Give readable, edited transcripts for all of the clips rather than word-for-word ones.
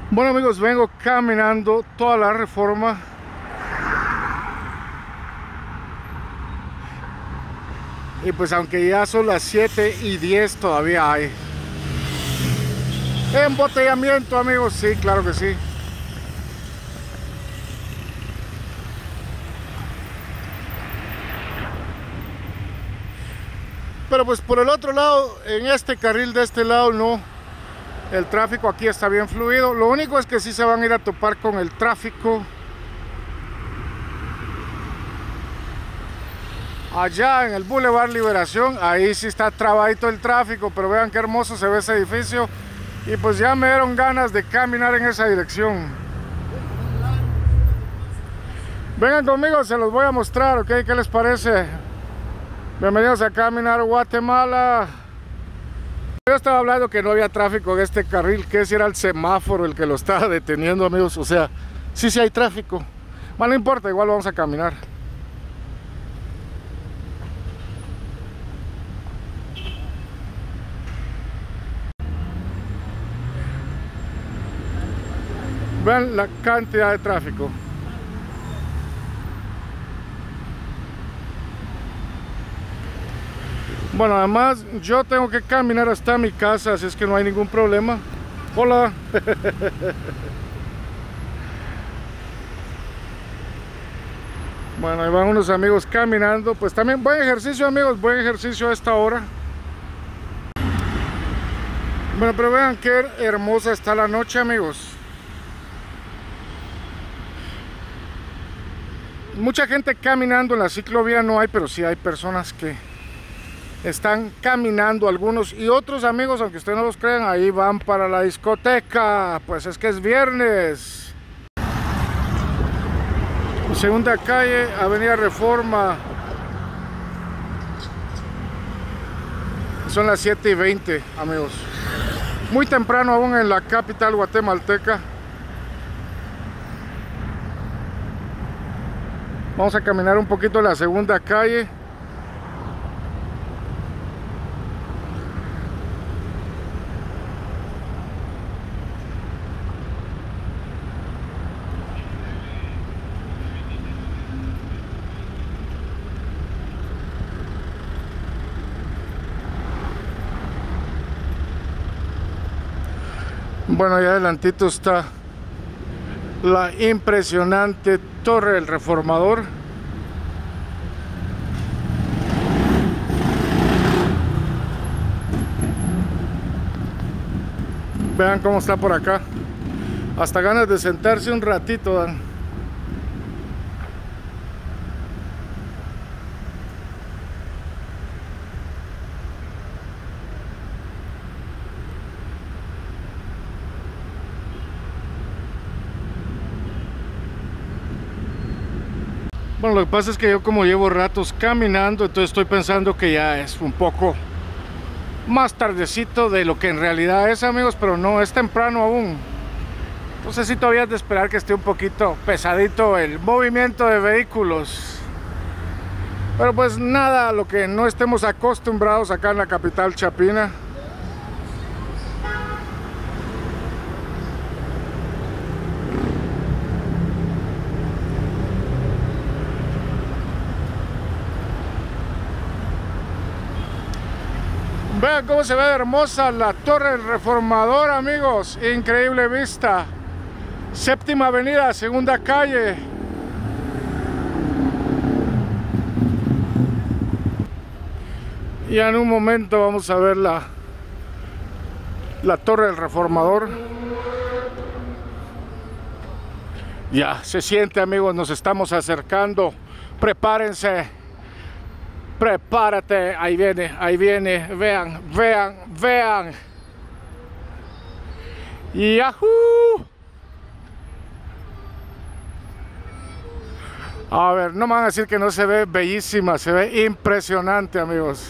Bueno amigos, vengo caminando toda la Reforma y pues aunque ya son las 7:10 todavía hay embotellamiento, amigos. Sí, claro que sí. Pero pues por el otro lado, en este carril de este lado no, el tráfico aquí está bien fluido. Lo único es que sí se van a ir a topar con el tráfico allá en el Boulevard Liberación. Ahí sí está trabadito el tráfico, pero vean qué hermoso se ve ese edificio. Y pues ya me dieron ganas de caminar en esa dirección. Vengan conmigo, se los voy a mostrar, ¿ok? ¿Qué les parece? Bienvenidos a Caminar Guatemala. Yo estaba hablando que no había tráfico en este carril, que ese era el semáforo el que lo estaba deteniendo, amigos. O sea, sí hay tráfico. Bueno, no importa, igual vamos a caminar. Vean la cantidad de tráfico. Bueno, además yo tengo que caminar hasta mi casa, así es que no hay ningún problema. Hola. Bueno, ahí van unos amigos caminando. Pues también buen ejercicio, amigos, buen ejercicio a esta hora. Bueno, pero vean qué hermosa está la noche, amigos. Mucha gente caminando en la ciclovía no hay, pero sí hay personas que están caminando, algunos y otros, amigos, aunque ustedes no los crean, ahí van para la discoteca. Pues es que es viernes. Segunda calle, Avenida Reforma. Son las 7:20, amigos. Muy temprano aún en la capital guatemalteca. Vamos a caminar un poquito la segunda calle. Bueno, allá adelantito está la impresionante Torre del Reformador. Vean cómo está por acá. Hasta ganas de sentarse un ratito dan. Bueno, lo que pasa es que yo como llevo ratos caminando, entonces estoy pensando que ya es un poco más tardecito de lo que en realidad es, amigos, pero no, es temprano aún. Entonces sí todavía es de esperar que esté un poquito pesadito el movimiento de vehículos. Pero pues nada, a lo que no estemos acostumbrados acá en la capital chapina. Vean cómo se ve hermosa la Torre del Reformador, amigos. Increíble vista. Séptima Avenida, segunda calle. Y en un momento vamos a ver la Torre del Reformador. Ya se siente, amigos, nos estamos acercando. Prepárense. Prepárate, ahí viene, vean. ¡Yahoo! A ver, no me van a decir que no se ve bellísima, se ve impresionante, amigos.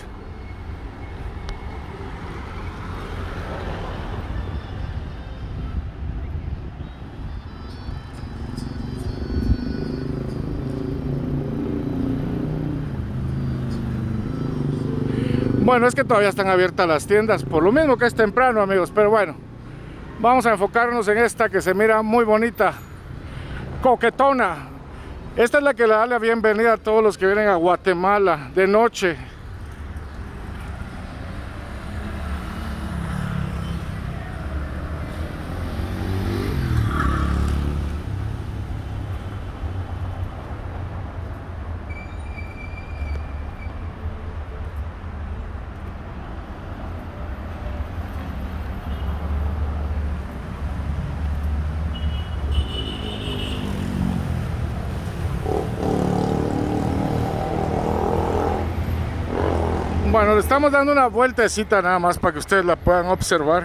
Bueno, es que todavía están abiertas las tiendas, por lo mismo que es temprano, amigos, pero bueno, Vamos a enfocarnos en esta que se mira muy bonita, coquetona. Esta es la que le da la bienvenida a todos los que vienen a Guatemala de noche. Bueno, le estamos dando una vueltecita nada más para que ustedes la puedan observar.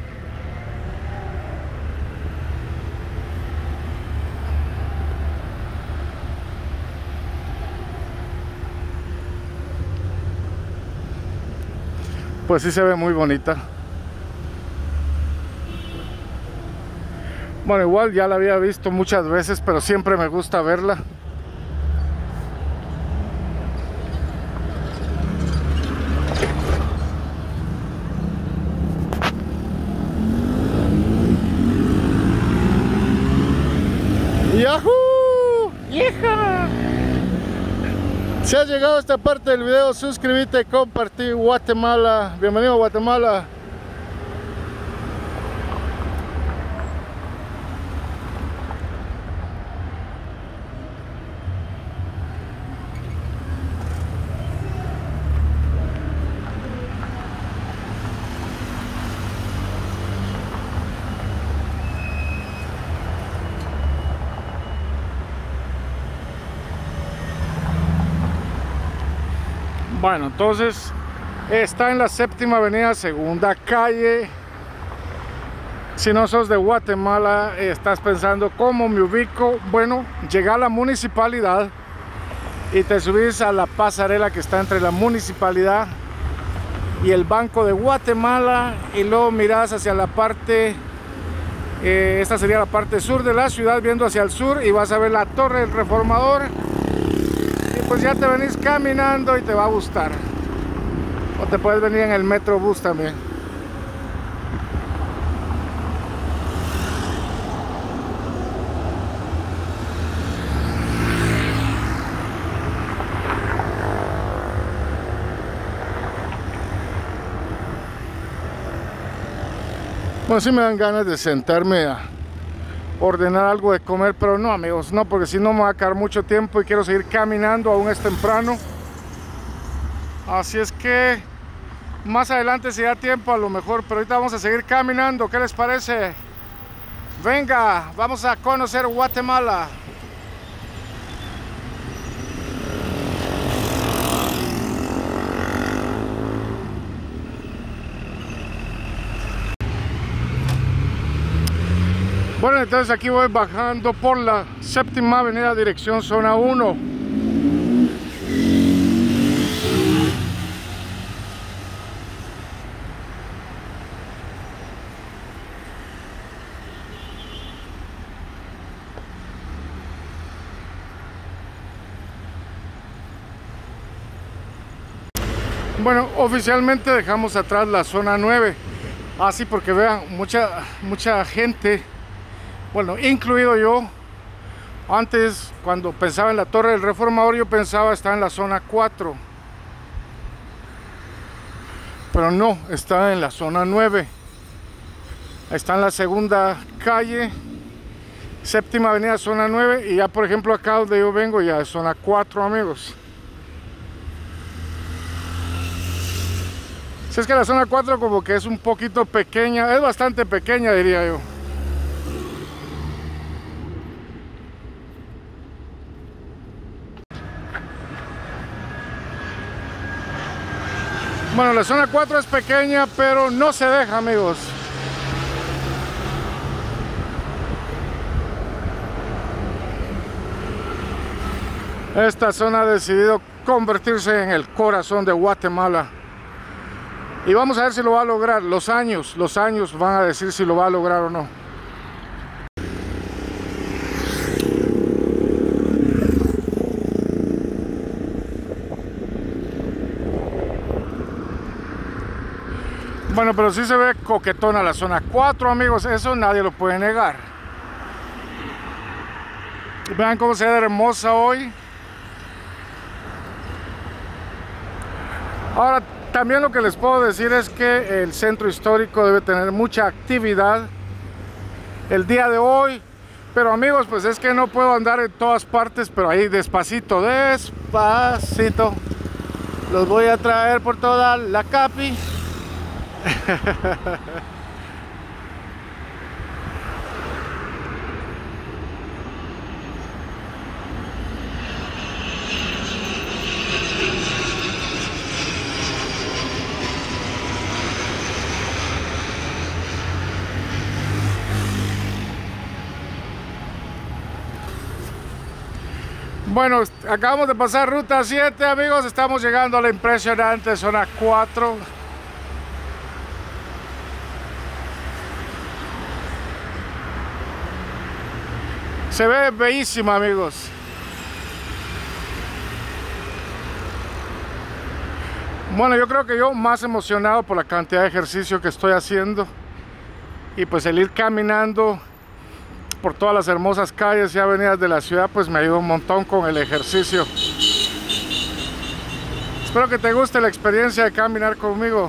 Pues sí se ve muy bonita. Bueno, igual ya la había visto muchas veces, pero siempre me gusta verla. ¡Yahoo! ¡Hija! Si has llegado a esta parte del video, suscríbete, compartí. Guatemala, bienvenido a Guatemala. Bueno, entonces está en la Séptima Avenida, segunda calle. Si no sos de Guatemala, estás pensando cómo me ubico. Bueno, llega a la municipalidad y te subís a la pasarela que está entre la municipalidad y el Banco de Guatemala, y luego mirás hacia la parte, esta sería la parte sur de la ciudad, viendo hacia el sur, y vas a ver la Torre del Reformador. Pues ya te venís caminando y te va a gustar. O te puedes venir en el Metrobús también. Bueno, sí me dan ganas de sentarme a ordenar algo de comer, pero no, amigos, no, porque si no me va a quedar mucho tiempo y quiero seguir caminando, aún es temprano. Así es que más adelante si da tiempo a lo mejor, pero ahorita vamos a seguir caminando. ¿Qué les parece? Venga, vamos a conocer Guatemala. Bueno, entonces aquí voy bajando por la Séptima Avenida, dirección zona 1. Bueno, oficialmente dejamos atrás la zona 9. Así porque vean, mucha gente, bueno, incluido yo, antes cuando pensaba en la Torre del Reformador, yo pensaba estar en la zona 4. Pero no, está en la zona 9. Está en la segunda calle, Séptima Avenida, zona 9. Y ya por ejemplo acá donde yo vengo ya es zona 4, amigos. Si es que la zona 4 como que es un poquito pequeña, es bastante pequeña diría yo. Bueno, la zona 4 es pequeña, pero no se deja, amigos. Esta zona ha decidido convertirse en el corazón de Guatemala. Y vamos a ver si lo va a lograr. Los años van a decir si lo va a lograr o no. Bueno, pero sí se ve coquetona la zona 4, amigos, eso nadie lo puede negar. Vean cómo se ve hermosa hoy. Ahora, también lo que les puedo decir es que el centro histórico debe tener mucha actividad el día de hoy. Pero amigos, pues es que no puedo andar en todas partes, pero ahí despacito, despacito. Los voy a traer por toda la capi. Bueno, acabamos de pasar ruta 7, amigos, estamos llegando a la impresionante zona 4. Se ve bellísima, amigos. Bueno, yo creo que yo más emocionado por la cantidad de ejercicio que estoy haciendo y pues el ir caminando por todas las hermosas calles y avenidas de la ciudad, pues me ayuda un montón con el ejercicio. Espero que te guste la experiencia de caminar conmigo.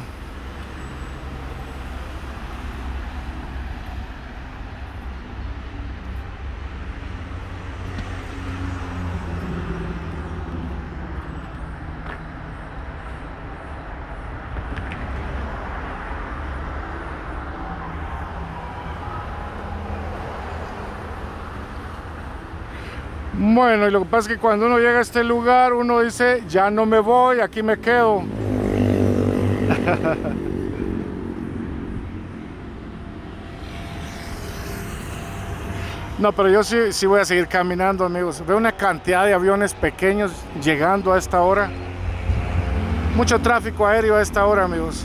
Bueno, y lo que pasa es que cuando uno llega a este lugar, uno dice, ya no me voy, aquí me quedo. No, pero yo sí voy a seguir caminando, amigos. Veo una cantidad de aviones pequeños llegando a esta hora. Mucho tráfico aéreo a esta hora, amigos.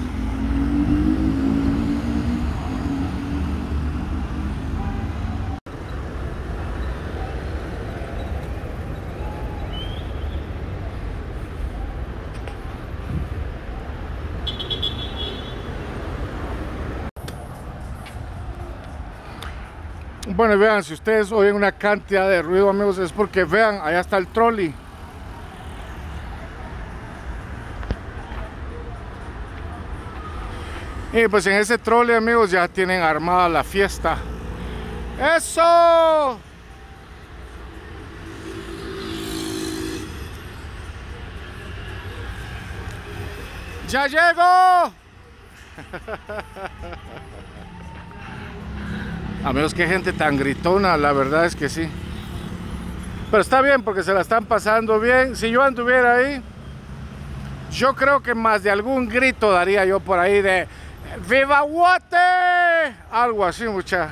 Bueno, vean, si ustedes oyen una cantidad de ruido, amigos, es porque vean, allá está el trolley. Y pues en ese trolley, amigos, ya tienen armada la fiesta. ¡Eso! ¡Ya llego! A menos que gente tan gritona, la verdad es que sí. Pero está bien porque se la están pasando bien. Si yo anduviera ahí, yo creo que más de algún grito daría yo por ahí de ¡Viva Guate! Algo así, mucha.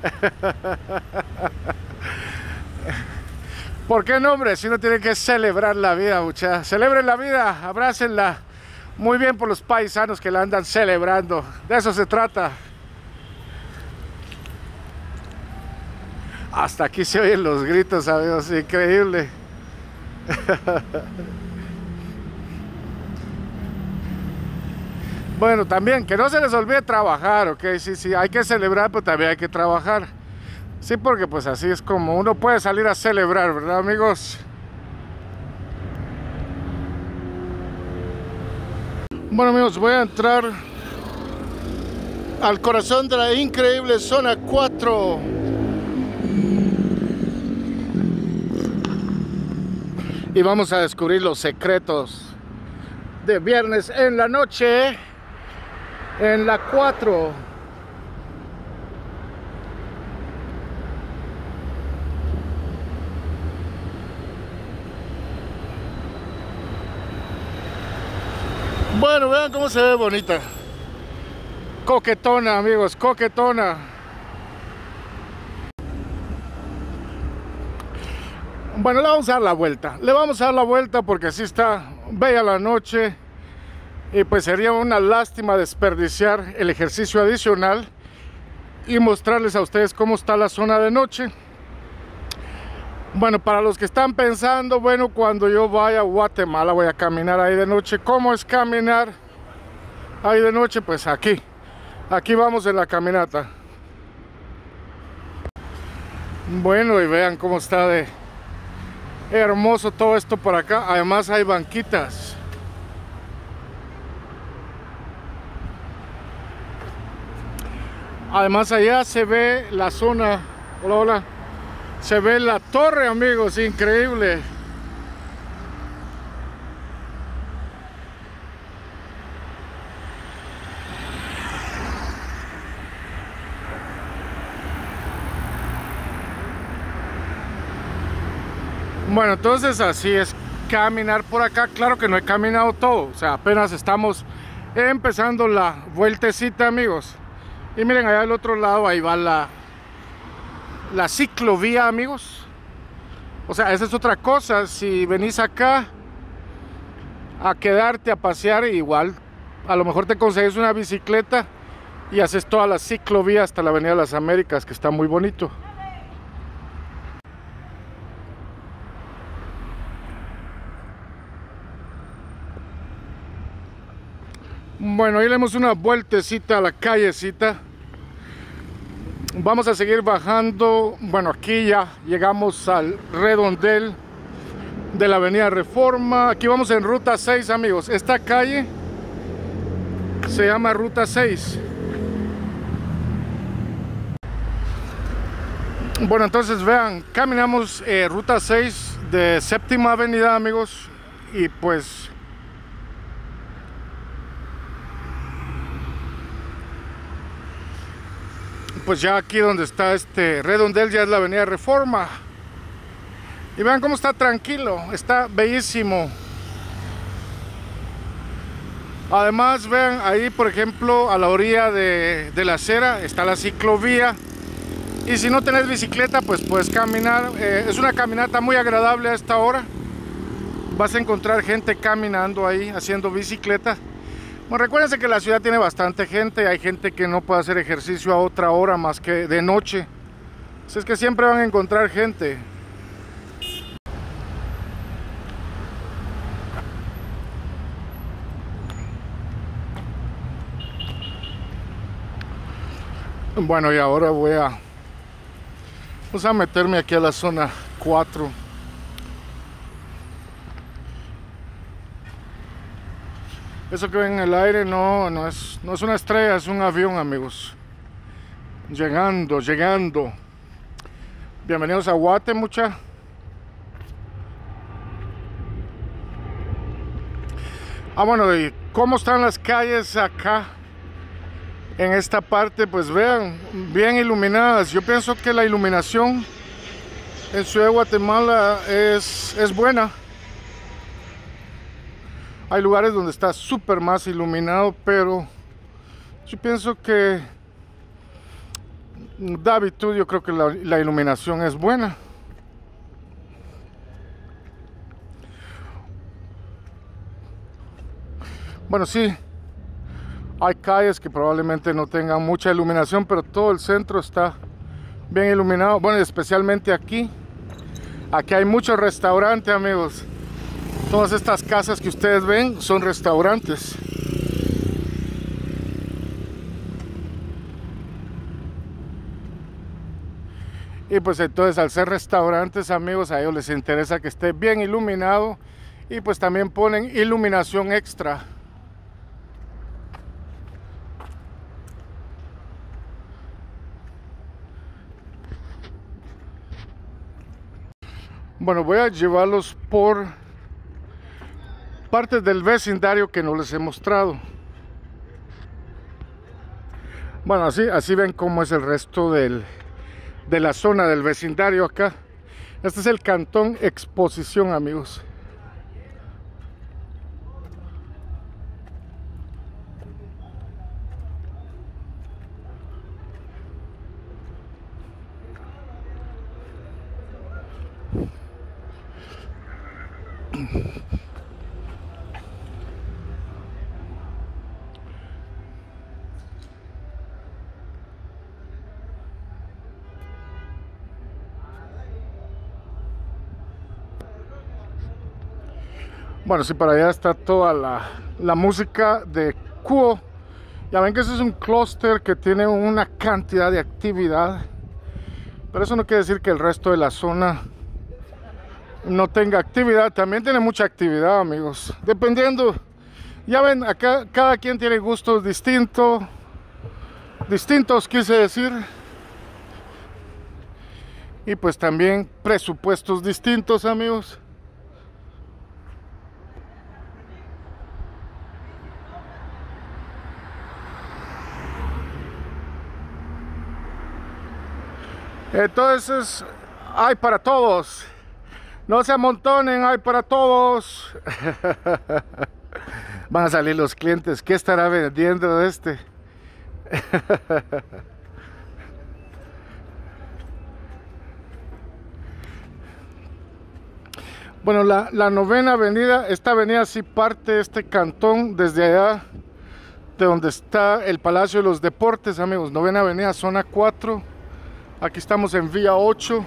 ¿Por qué no, hombre? Si uno tiene que celebrar la vida, mucha. Celebren la vida, abrácenla. Muy bien por los paisanos que la andan celebrando. De eso se trata. Hasta aquí se oyen los gritos, amigos, increíble. Bueno, también, que no se les olvide trabajar, ¿ok? Sí, hay que celebrar, pero también hay que trabajar. Sí, porque pues así es como uno puede salir a celebrar, ¿verdad, amigos? Bueno, amigos, voy a entrar al corazón de la increíble zona 4. Y vamos a descubrir los secretos de viernes en la noche en la 4. Bueno, vean cómo se ve bonita. Coquetona, amigos, coquetona. Bueno, le vamos a dar la vuelta. Le vamos a dar la vuelta porque así está bella la noche. Y pues sería una lástima desperdiciar el ejercicio adicional y mostrarles a ustedes cómo está la zona de noche. Bueno, para los que están pensando, bueno, cuando yo vaya a Guatemala voy a caminar ahí de noche. ¿Cómo es caminar ahí de noche? Pues aquí, Aquí vamos en la caminata. Bueno, y vean cómo está de hermoso todo esto por acá. Además hay banquitas. Además allá se ve la zona. Hola, hola. Se ve la torre, amigos, increíble. Bueno, entonces así es caminar por acá. Claro que no he caminado todo, o sea, apenas estamos empezando la vueltecita, amigos. Y miren, allá al otro lado, ahí va la ciclovía, amigos. O sea, esa es otra cosa. Si venís acá a quedarte a pasear, igual a lo mejor te conseguís una bicicleta y haces toda la ciclovía hasta la Avenida de las Américas, que está muy bonito. Bueno, ahí le damos una vueltecita a la callecita. Vamos a seguir bajando. Bueno, aquí ya llegamos al redondel de la Avenida Reforma. Aquí vamos en Ruta 6, amigos. Esta calle se llama Ruta 6. Bueno, entonces vean, caminamos Ruta 6 de Séptima Avenida, amigos. Y pues ya aquí donde está este redondel ya es la Avenida Reforma. Y vean cómo está tranquilo, está bellísimo. Además vean ahí, por ejemplo, a la orilla de la acera está la ciclovía. Y si no tenés bicicleta, pues puedes caminar. Es una caminata muy agradable a esta hora. Vas a encontrar gente caminando ahí, haciendo bicicleta. Bueno, recuérdense que la ciudad tiene bastante gente. Hay gente que no puede hacer ejercicio a otra hora más que de noche. Así es que siempre van a encontrar gente. Bueno, y ahora vamos a meterme aquí a la zona 4. Eso que ven en el aire no es una estrella, es un avión, amigos. Llegando. Bienvenidos a Guate, mucha. Bueno, ¿y cómo están las calles acá? En esta parte, pues vean, bien iluminadas. Yo pienso que la iluminación en Ciudad de Guatemala es buena. Hay lugares donde está súper más iluminado, pero yo pienso que de habitud yo creo que la iluminación es buena. Bueno, sí, hay calles que probablemente no tengan mucha iluminación, pero todo el centro está bien iluminado. Bueno, especialmente aquí. Aquí hay muchos restaurantes, amigos. Todas estas casas que ustedes ven son restaurantes. Y pues entonces, al ser restaurantes, amigos, a ellos les interesa que esté bien iluminado. Y pues también ponen iluminación extra. Bueno, voy a llevarlos por partes del vecindario que no les he mostrado. Bueno, así ven cómo es el resto de la zona del vecindario acá. Este es el Cantón Exposición, amigos. Bueno, sí, para allá está toda la música de Cuo Ya ven que ese es un clúster que tiene una cantidad de actividad, pero eso no quiere decir que el resto de la zona no tenga actividad. También tiene mucha actividad, amigos, dependiendo. Ya ven, acá cada quien tiene gustos distintos, quise decir, y pues también presupuestos distintos, amigos. Entonces hay para todos, no se amontonen, hay para todos. Van a salir los clientes, ¿qué estará vendiendo este? Bueno, la novena avenida, esta avenida sí parte este cantón desde allá de donde está el Palacio de los Deportes, amigos. Novena avenida, zona 4. Aquí estamos en vía 8.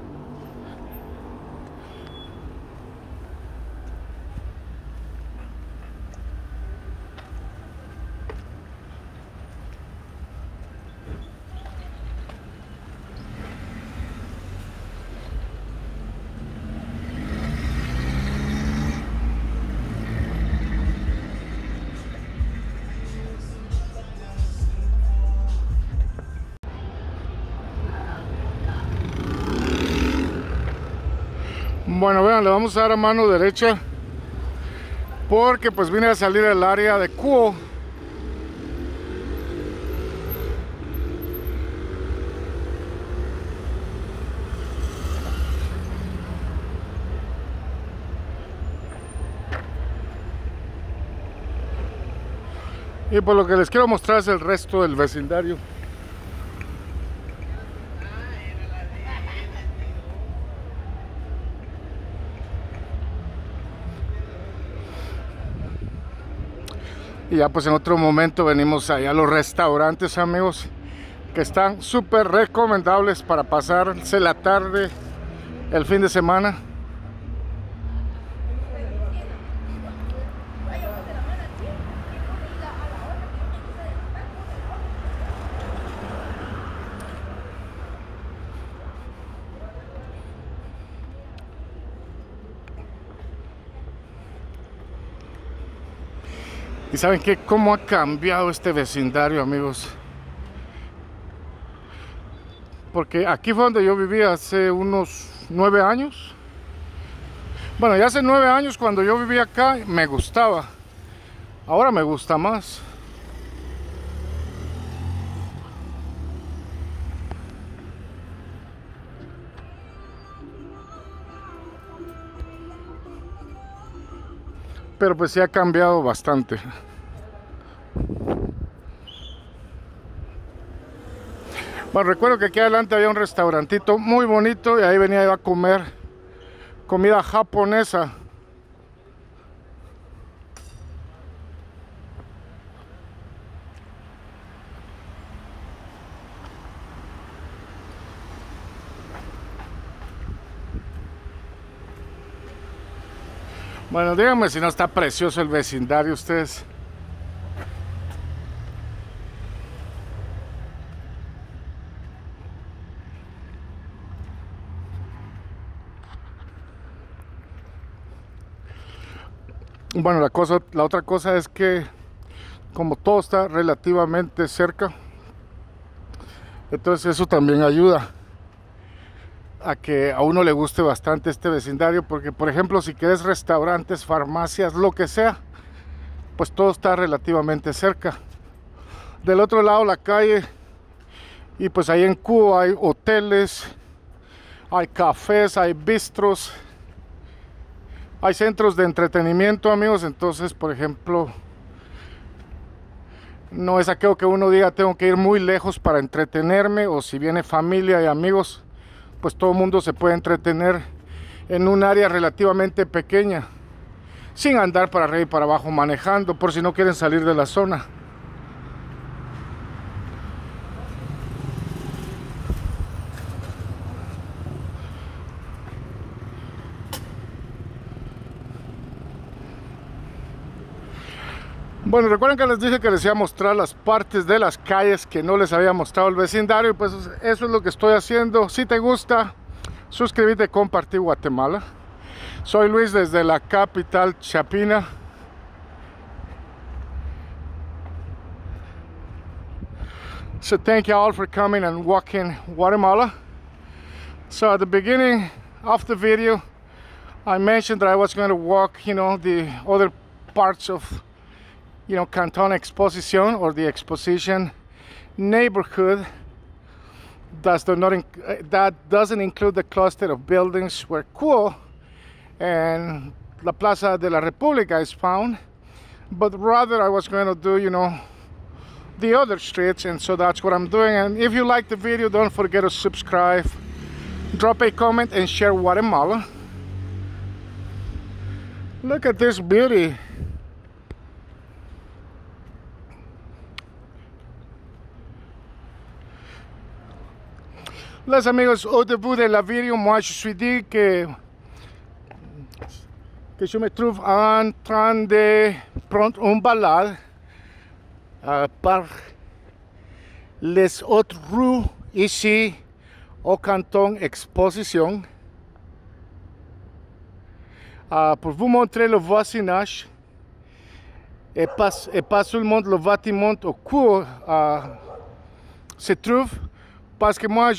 Bueno, vean, le vamos a dar a mano derecha porque pues vine a salir del área de Cuo. Y por lo que les quiero mostrar es el resto del vecindario. Y ya pues en otro momento venimos allá a los restaurantes, amigos, que están súper recomendables para pasarse la tarde, el fin de semana. Y saben que cómo ha cambiado este vecindario, amigos, porque aquí fue donde yo vivía hace unos 9 años. Bueno, ya hace 9 años cuando yo vivía acá me gustaba, ahora me gusta más. Pero pues sí ha cambiado bastante. Bueno, recuerdo que aquí adelante había un restaurantito muy bonito y ahí venía yo a comer comida japonesa. Bueno, díganme si no está precioso el vecindario ustedes. Bueno, la otra cosa es que como todo está relativamente cerca, entonces eso también ayuda a que a uno le guste bastante este vecindario, porque por ejemplo si quieres restaurantes, farmacias, lo que sea, pues todo está relativamente cerca. Del otro lado la calle, y pues ahí en Cuba hay hoteles, hay cafés, hay bistros, hay centros de entretenimiento, amigos. Entonces, por ejemplo, no es aquello que uno diga tengo que ir muy lejos para entretenerme, o si viene familia y amigos, pues todo el mundo se puede entretener en un área relativamente pequeña, sin andar para arriba y para abajo manejando, por si no quieren salir de la zona. Bueno, recuerden que les dije que les iba a mostrar las partes de las calles que no les había mostrado el vecindario, y pues eso es lo que estoy haciendo. Si te gusta, suscríbete, compartir Guatemala. Soy Luis desde la capital Chapina. So thank you all for coming and walking Guatemala. So at the beginning of the video, I mentioned that I was going to walk, the other parts of, Canton Exposición, or the Exposition neighborhood. That doesn't include the cluster of buildings where Cuo and La Plaza de la República is found, but rather I was going to do, the other streets, and so that's what I'm doing. And if you like the video, don't forget to subscribe, drop a comment, and share Guatemala. Look at this beauty. Les amigos, au début de la vidéo, moi je suis dit que je me trouve en train de prendre une balade par les autres rues ici au canton Exposition, pour vous montrer le voisinage et pas seulement le bâtiment au cours se trouve, parce que moi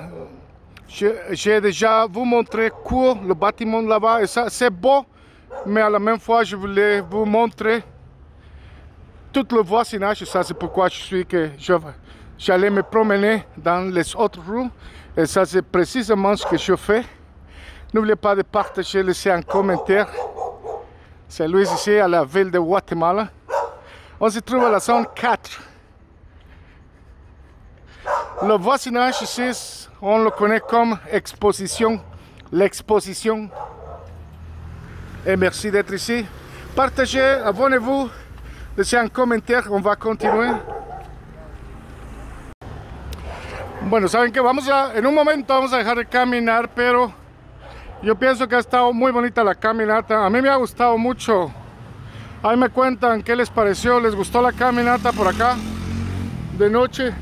j'ai déjà vous montré cours le bâtiment là-bas, et ça c'est beau, mais à la même fois je voulais vous montrer tout le voisinage. Et ça c'est pourquoi j'allais me promener dans les autres rues, et ça c'est précisément ce que je fais. N'oubliez pas de partager, laisser un commentaire. C'est Luis ici à la ville de Guatemala. On se trouve à la zone 4. Le voisinage ici, on le connaît comme Exposition, l'exposition. Et merci d'être ici. Partagez, abonnez-vous, laissez un commentaire, on va continuer. Bueno, saben que en un momento vamos a dejar de caminar, pero yo pienso que ha estado muy bonita la caminata. A mí me ha gustado mucho. Ahí me cuentan qué les pareció. ¿Les gustó la caminata por acá de noche?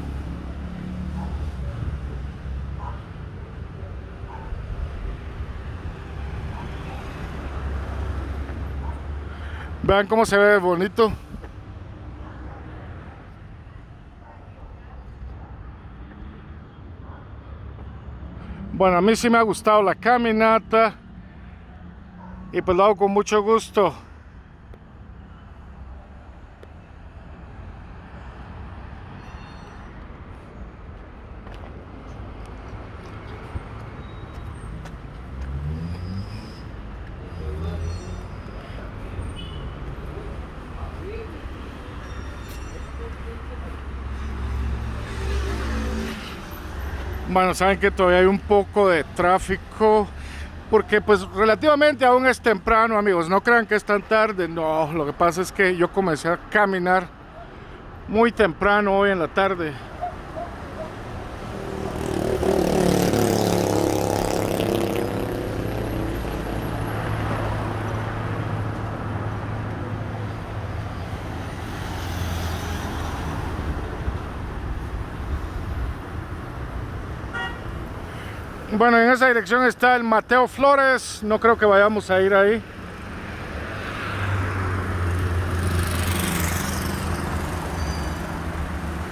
Vean cómo se ve bonito. Bueno, a mí sí me ha gustado la caminata, y pues lo hago con mucho gusto. Bueno, saben que todavía hay un poco de tráfico, porque pues relativamente aún es temprano, amigos. No crean que es tan tarde, no. Lo que pasa es que yo comencé a caminar muy temprano hoy en la tarde. Bueno, en esa dirección está el Mateo Flores. No creo que vayamos a ir ahí.